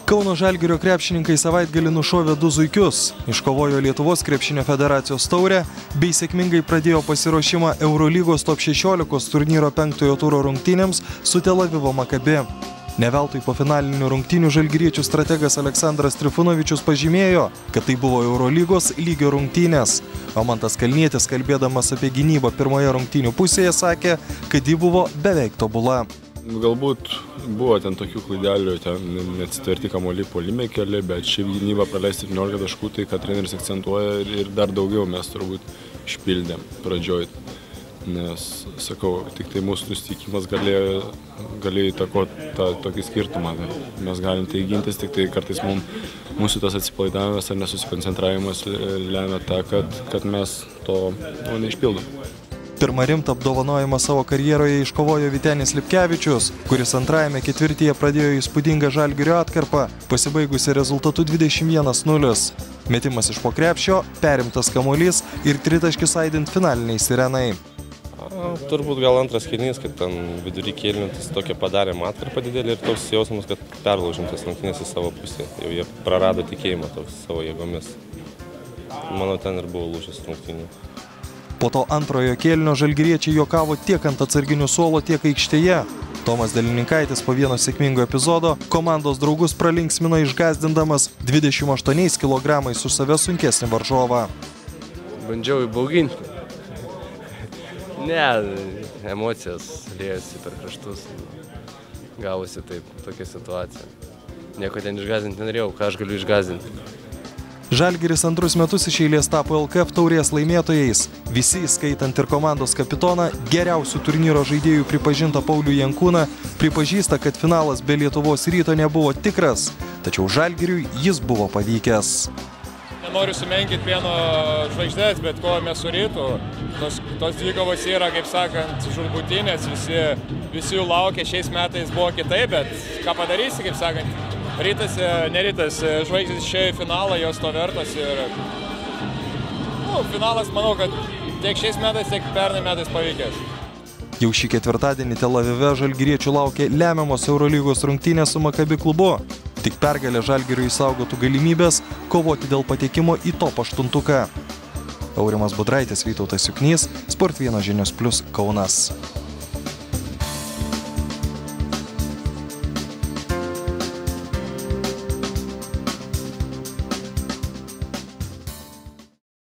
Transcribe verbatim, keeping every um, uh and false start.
Kauno Žalgirio krepšininkai savaitgalį nušovė du zuikius, iškovojo Lietuvos krepšinio federacijos taurę bei sėkmingai pradėjo pasiruošimą Eurolygos top šešiolikos turnyro penktojo turo rungtynėms su Tel Avivo Maccabi. Ne veltui po finalinių rungtynių žalgiriečių strategas Aleksandras Trifunovičius pažymėjo, kad tai buvo Eurolygos lygio rungtynės. O Mantas Kalnietis, kalbėdamas apie gynybą pirmoje rungtynių pusėje, sakė, kad ji buvo beveik tobula. Galbūt buvo ten tokių klaidelių, ten neatsitverti kamuoliai puolime keli, bet šiaip gynybą praleisti septyniolika taškų, tai ką treneris akcentuoja ir dar daugiau mes turbūt išpildėm pradžioj. Nes, sakau, tik tai mūsų nusiteikimas galėjo, galėjo įtakoti tą tokį skirtumą. Mes galim tai gintis, tik tai kartais mums, mūsų tas atsipalaidavimas ar nesusikoncentravimas lemia tą, kad, kad mes to nu, neišpildom. Pirmą rimtą apdovanojimą savo karjeroje iškovojo Vytenis Lipkevičius, kuris antrajame ketvirtyje pradėjo įspūdingą Žalgirio atkarpą, pasibaigusi rezultatu dvidešimt vienas nulis. Metimas iš po krepšio, perimtas kamuolys ir tritaškis aidint finaliniai sirenai. A, turbūt gal antras kėlinys, kad ten vidury kėlintis tokia padarėm atkarpą didelį ir toks jausmas, kad perlaužim tas rungtynes į savo pusę. Jau jie prarado tikėjimą toks savo jėgomis. Manau, ten ir buvo lūžis rungtynių. Po to antrojo kėlinio žalgiriečiai juokavo tiek ant atsarginių suolo, tiek aikštėje. Tomas Delininkaitis po vieno sėkmingo epizodo komandos draugus pralinksmino išgąsdindamas dvidešimt aštuoniais kilogramais už save sunkesnį varžovą. Bandžiau įbauginti. Ne, emocijos liejosi per kraštus. Gavosi taip, tokia situacija. Nieko ten išgąsdinti nenorėjau, ką aš galiu išgąsdinti. Žalgiris antrus metus iš eilės tapo L K F taurės laimėtojais. Visi, skaitant ir komandos kapitoną, geriausių turnyro žaidėjų pripažintą Paulių Jankūną, pripažįsta, kad finalas be Lietuvos Ryto nebuvo tikras, tačiau Žalgiriui jis buvo pavykęs. Nenoriu sumenkinti vieno žvaigždės, bet ko mes su Rytu. Tos, tos dvikovos yra, kaip sakant, žurbutinės, visi, visi jų laukia, šiais metais buvo kitaip, bet ką padarysi, kaip sakant. Rytas, ne Rytas, žvaigždės išėjo į finalą, jos to vertos ir nu, finalas, manau, kad tiek šiais metais, tiek pernai metais pavykęs. Jau šį ketvirtadienį Tel Avive žalgiriečių laukia lemiamos Eurolygos rungtynės su Maccabi klubu. Tik pergalė Žalgiriui išsaugotų galimybės kovoti dėl patekimo į top aštuntuką. Aurimas Budraitis, Vytautas Juknys, Sport vienas žinios plius Kaunas.